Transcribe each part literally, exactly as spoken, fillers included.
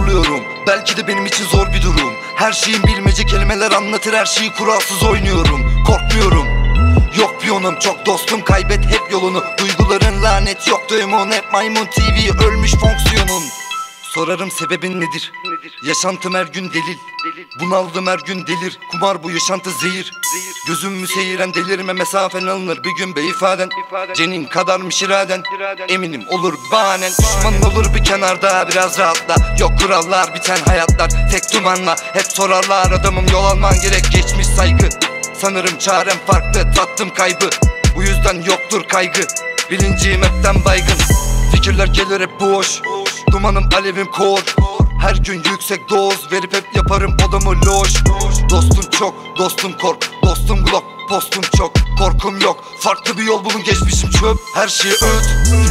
zorluyorum. Belki de benim için zor bir durum. Her şeyin bilmece kelimeler anlatır, her şeyi kuralsız oynuyorum. Korkmuyorum, yok piyonum, çok dostum, kaybet hep yolunu. Duyguların lanet, yok doyumun, hep maymun T V ölmüş fonksiyonun. Sorarım sebebin nedir? Yaşantım her gün delil, bunaldım her gün delir. Kumar bu yaşantı zehir. Gözüm müseyyiren delirme mesafen alınır bir gün be ifaden. Cenin kadarmış iraden, eminim olur bahanen. Düşman olur bir kenarda biraz rahatla. Yok kurallar biten hayatlar tek dumanla. Hep sorarlar adamım yol alman gerek geçmiş saygı. Sanırım çarem farklı tattım kaybı. Bu yüzden yoktur kaygı, bilincim hepten baygın. Fikirler gelir hep boş, dumanım alevim kor. Her gün yüksek doz verip hep yaparım odamı loş. Dostum çok, dostum kork, dostum glock, postum çok. Korkum yok, farklı bir yol bulun, geçmişim çöp. Her şeyi öt.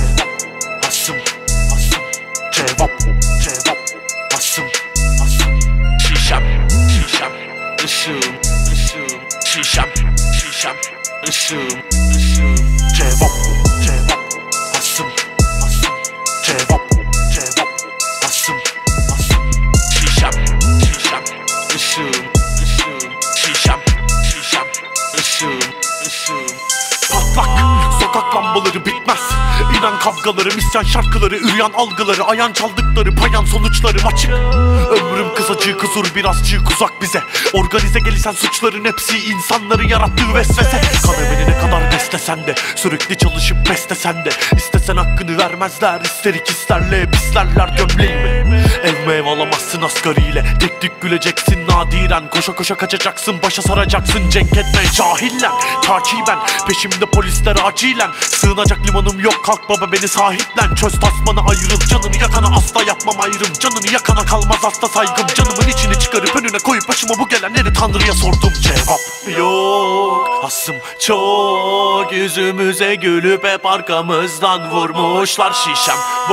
Hasım, hasım, cevap, cevap, hasım, hasım. Şişem, şişem, ışığım, ışığım. Şişem, şişem, ışığım, ışığım. Cevap, cevap, hasım, hasım. Cevap, cevap, hasım, hasım. Şişem, şişem, ışığım, ışığım. Şişem, şişem, ışığım, ışığım. Patlak, sokak lambaları bitmez. İnan kavgaları, isyan şarkıları, üryan algıları, ayan çaldıkları, payan sonuçları açık. Ömrüm kısacık, huzur birazcık uzak bize. Organize gelişen suçların hepsi insanları yarattığı vesvese. Kalemini ne kadar beslesen de, sürekli çalışıp beslesen de, İstesen hakkını vermezler, isterik isterle pislerler gömleğimi. Ev mev alamazsın asgariyle, tek tük güleceksin nadiren. Koşa koşa kaçacaksın, başa saracaksın, cenk etme cahillen. Takiben, peşimde polisler acilen. Sığınacak limanım yok, kalk baba beni sahiplen. Çöz tasmanı ayrıl, canını yakana asla yapmam ayrım. Canını yakana kalmaz asla saygım. Canımın içini çıkarıp önüne koyup başıma bu gelenleri Tanrı'ya sordum. Cevap yok, hasım çok. Yüzümüze gülüp hep arkamızdan vurmuşlar. Şişem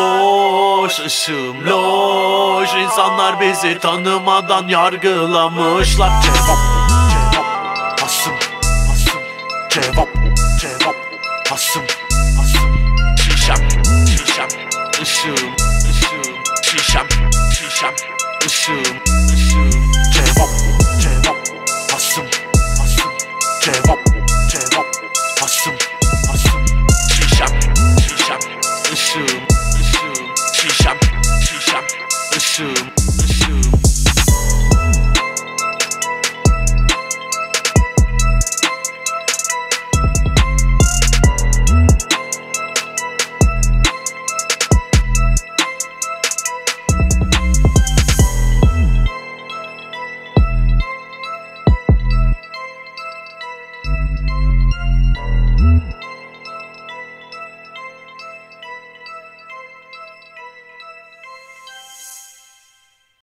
boş, ışığım loş. İnsanlar bizi tanımadan yargılamışlar. Cevap, cevap, hasım, hasım. Cevap, cevap, hasım, hasım. Şişem, şişem, ışığım, ışığım. Şişem, şişem, ışığım.